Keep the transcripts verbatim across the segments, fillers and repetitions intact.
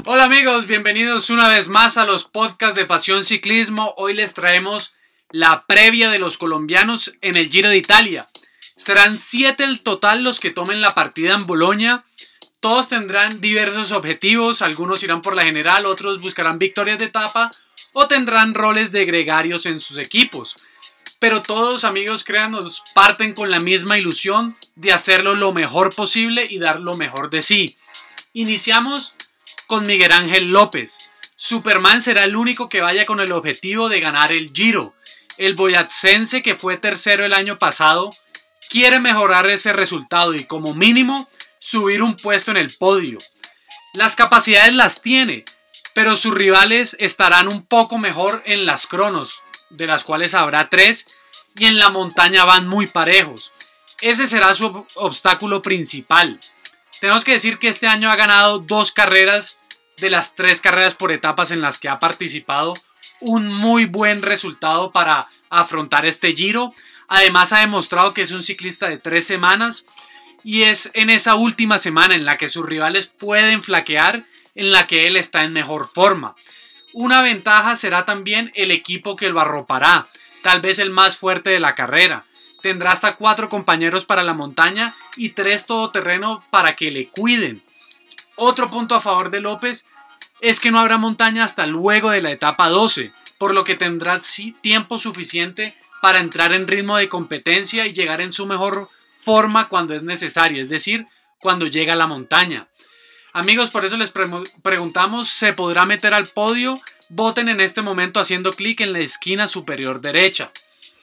Hola amigos, bienvenidos una vez más a los podcasts de Pasión Ciclismo. Hoy les traemos la previa de los colombianos en el Giro de Italia. Serán siete el total los que tomen la partida en Bolonia. Todos tendrán diversos objetivos, algunos irán por la general, otros buscarán victorias de etapa o tendrán roles de gregarios en sus equipos. Pero todos, amigos, créanos, parten con la misma ilusión de hacerlo lo mejor posible y dar lo mejor de sí. Iniciamos con Miguel Ángel López. Superman será el único que vaya con el objetivo de ganar el Giro. El boyacense, que fue tercero el año pasado, quiere mejorar ese resultado y como mínimo subir un puesto en el podio. Las capacidades las tiene, pero sus rivales estarán un poco mejor en las cronos, de las cuales habrá tres, y en la montaña van muy parejos. Ese será su obstáculo principal. Tenemos que decir que este año ha ganado dos carreras de las tres carreras por etapas en las que ha participado. Un muy buen resultado para afrontar este Giro. Además ha demostrado que es un ciclista de tres semanas y es en esa última semana en la que sus rivales pueden flaquear, en la que él está en mejor forma. Una ventaja será también el equipo que lo arropará, tal vez el más fuerte de la carrera. Tendrá hasta cuatro compañeros para la montaña y tres todoterreno para que le cuiden. Otro punto a favor de López es que no habrá montaña hasta luego de la etapa doce, por lo que tendrá tiempo suficiente para entrar en ritmo de competencia y llegar en su mejor forma cuando es necesario, es decir, cuando llega a la montaña. Amigos, por eso les pre preguntamos, ¿se podrá meter al podio? Voten en este momento haciendo clic en la esquina superior derecha.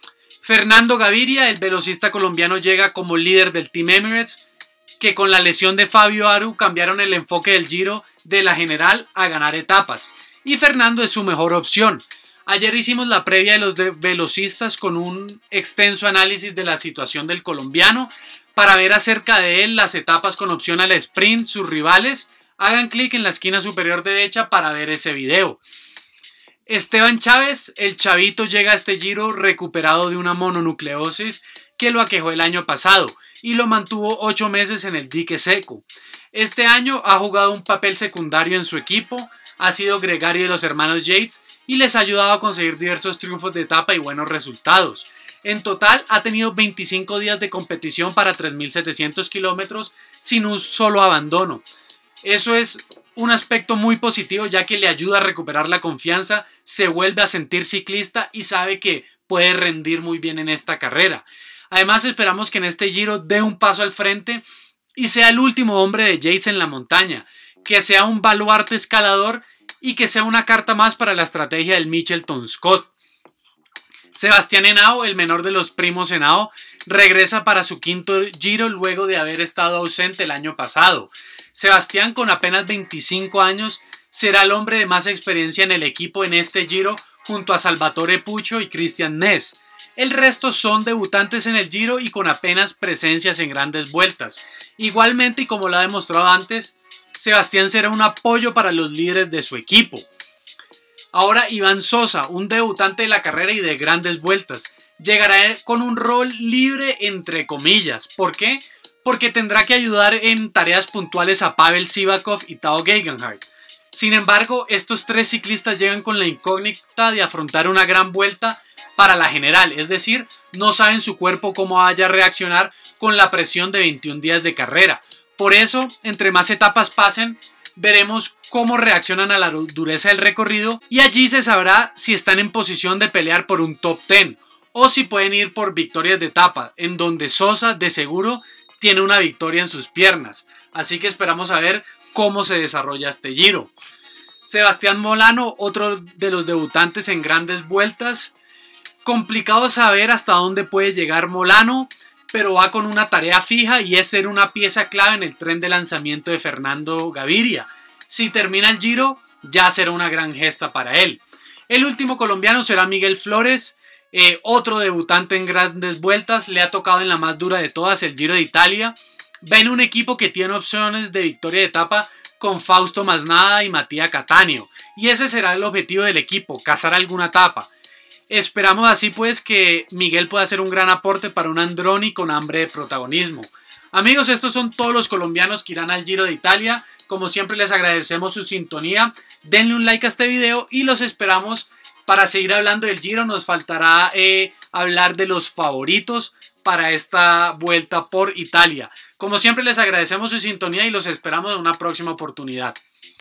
Fernando Gaviria, el velocista colombiano, llega como líder del Team Emirates, que con la lesión de Fabio Aru cambiaron el enfoque del Giro de la general a ganar etapas. Y Fernando es su mejor opción. Ayer hicimos la previa de los de velocistas con un extenso análisis de la situación del colombiano. Para ver acerca de él las etapas con opción al sprint, sus rivales, hagan clic en la esquina superior derecha para ver ese video. Esteban Chávez, el chavito, llega a este Giro recuperado de una mononucleosis que lo aquejó el año pasado y lo mantuvo ocho meses en el dique seco. Este año ha jugado un papel secundario en su equipo, ha sido gregario de los hermanos Yates y les ha ayudado a conseguir diversos triunfos de etapa y buenos resultados. En total ha tenido veinticinco días de competición para tres mil setecientos kilómetros sin un solo abandono. Eso es un aspecto muy positivo, ya que le ayuda a recuperar la confianza, se vuelve a sentir ciclista y sabe que puede rendir muy bien en esta carrera. Además, esperamos que en este Giro dé un paso al frente y sea el último hombre de Yates en la montaña, que sea un baluarte escalador y que sea una carta más para la estrategia del Mitchelton Scott. Sebastián Henao, el menor de los primos Henao, regresa para su quinto Giro luego de haber estado ausente el año pasado. Sebastián, con apenas veinticinco años, será el hombre de más experiencia en el equipo en este Giro junto a Salvatore Puccio y Christian Ness. El resto son debutantes en el Giro y con apenas presencias en grandes vueltas. Igualmente, y como lo ha demostrado antes, Sebastián será un apoyo para los líderes de su equipo. Ahora Iván Sosa, un debutante de la carrera y de grandes vueltas, llegará con un rol libre entre comillas. ¿Por qué? Porque tendrá que ayudar en tareas puntuales a Pavel Sivakov y Tao Geoghegan Hart. Sin embargo, estos tres ciclistas llegan con la incógnita de afrontar una gran vuelta para la general, es decir, no saben su cuerpo cómo vaya a reaccionar con la presión de veintiún días de carrera. Por eso, entre más etapas pasen, veremos cómo reaccionan a la dureza del recorrido y allí se sabrá si están en posición de pelear por un top diez o si pueden ir por victorias de etapa, en donde Sosa de seguro tiene una victoria en sus piernas. Así que esperamos a ver cómo se desarrolla este Giro. Sebastián Molano, otro de los debutantes en grandes vueltas. Complicado saber hasta dónde puede llegar Molano, pero va con una tarea fija y es ser una pieza clave en el tren de lanzamiento de Fernando Gaviria. Si termina el Giro, ya será una gran gesta para él. El último colombiano será Miguel Flores, eh, otro debutante en grandes vueltas, le ha tocado en la más dura de todas, el Giro de Italia. Ven un equipo que tiene opciones de victoria de etapa con Fausto Masnada y Matías Cattaneo, y ese será el objetivo del equipo, cazar alguna etapa. Esperamos así pues que Miguel pueda hacer un gran aporte para un Androni con hambre de protagonismo. Amigos, estos son todos los colombianos que irán al Giro de Italia. Como siempre les agradecemos su sintonía. Denle un like a este video y los esperamos para seguir hablando del Giro. Nos faltará eh, hablar de los favoritos para esta vuelta por Italia. Como siempre les agradecemos su sintonía y los esperamos en una próxima oportunidad.